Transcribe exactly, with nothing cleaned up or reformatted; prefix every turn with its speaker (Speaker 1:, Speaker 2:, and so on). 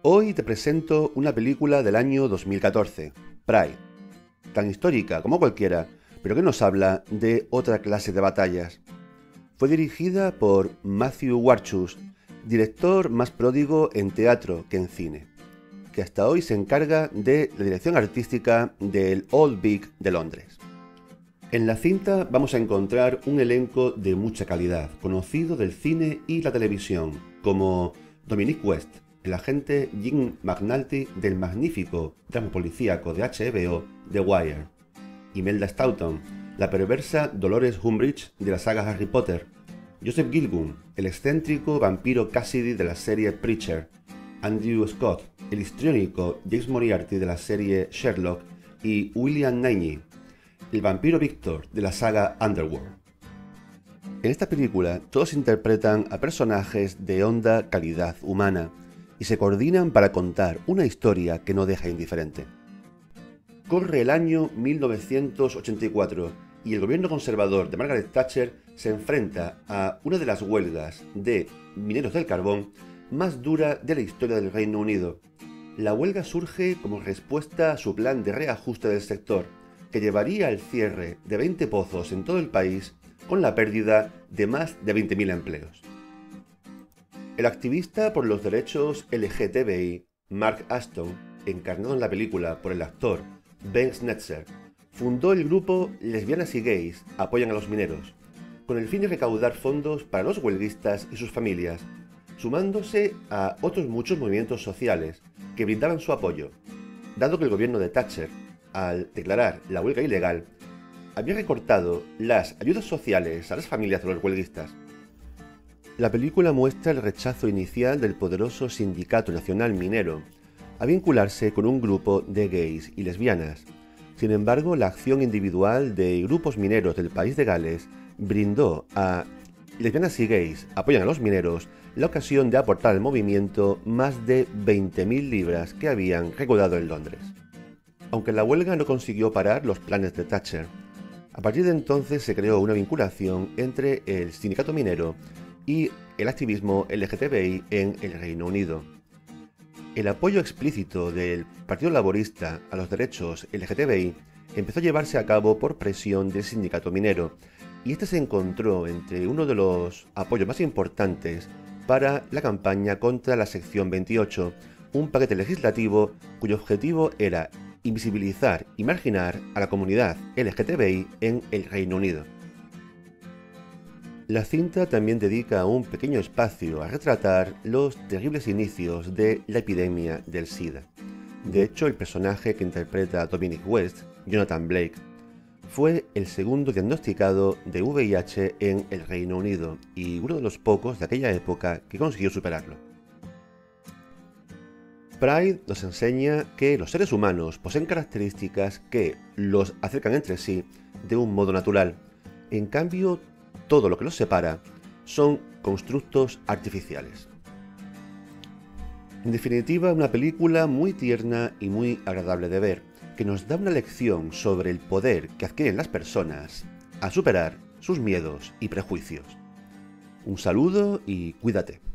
Speaker 1: Hoy te presento una película del año dos mil catorce, Pride, tan histórica como cualquiera, pero que nos habla de otra clase de batallas. Fue dirigida por Matthew Warchus, director más pródigo en teatro que en cine, que hasta hoy se encarga de la dirección artística del Old Vic de Londres. En la cinta vamos a encontrar un elenco de mucha calidad, conocido del cine y la televisión, como Dominic West, el agente Jim McNulty del magnífico drama policíaco de H B O The Wire, Imelda Staunton, la perversa Dolores Umbridge de la saga Harry Potter, Joseph Gilgun, el excéntrico vampiro Cassidy de la serie Preacher, Andrew Scott, el histriónico James Moriarty de la serie Sherlock y William Naney, el vampiro Victor de la saga Underworld. En esta película todos interpretan a personajes de honda calidad humana y se coordinan para contar una historia que no deja indiferente. Corre el año mil novecientos ochenta y cuatro y el gobierno conservador de Margaret Thatcher se enfrenta a una de las huelgas de mineros del carbón más dura de la historia del Reino Unido. La huelga surge como respuesta a su plan de reajuste del sector, que llevaría al cierre de veinte pozos en todo el país con la pérdida de más de veinte mil empleos. El activista por los derechos L G T B I, Mark Ashton, encarnado en la película por el actor Ben Schnetzer, fundó el grupo Lesbianas y Gays Apoyan a los Mineros, con el fin de recaudar fondos para los huelguistas y sus familias, sumándose a otros muchos movimientos sociales que brindaban su apoyo, dado que el gobierno de Thatcher, al declarar la huelga ilegal, había recortado las ayudas sociales a las familias de los huelguistas. La película muestra el rechazo inicial del poderoso Sindicato Nacional Minero a vincularse con un grupo de gays y lesbianas. Sin embargo, la acción individual de grupos mineros del país de Gales brindó a Lesbianas y Gays Apoyan a los Mineros la ocasión de aportar al movimiento más de veinte mil libras que habían recaudado en Londres. Aunque la huelga no consiguió parar los planes de Thatcher, a partir de entonces se creó una vinculación entre el sindicato minero y el activismo L G T B I en el Reino Unido. El apoyo explícito del Partido Laborista a los derechos L G T B I empezó a llevarse a cabo por presión del sindicato minero, y este se encontró entre uno de los apoyos más importantes para la campaña contra la sección veintiocho, un paquete legislativo cuyo objetivo era invisibilizar y marginar a la comunidad L G T B I en el Reino Unido. La cinta también dedica un pequeño espacio a retratar los terribles inicios de la epidemia del SIDA. De hecho, el personaje que interpreta a Dominic West, Jonathan Blake, fue el segundo diagnosticado de V I H en el Reino Unido y uno de los pocos de aquella época que consiguió superarlo. Pride nos enseña que los seres humanos poseen características que los acercan entre sí de un modo natural. En cambio, todo lo que los separa son constructos artificiales. En definitiva, una película muy tierna y muy agradable de ver, que nos da una lección sobre el poder que adquieren las personas a superar sus miedos y prejuicios. Un saludo y cuídate.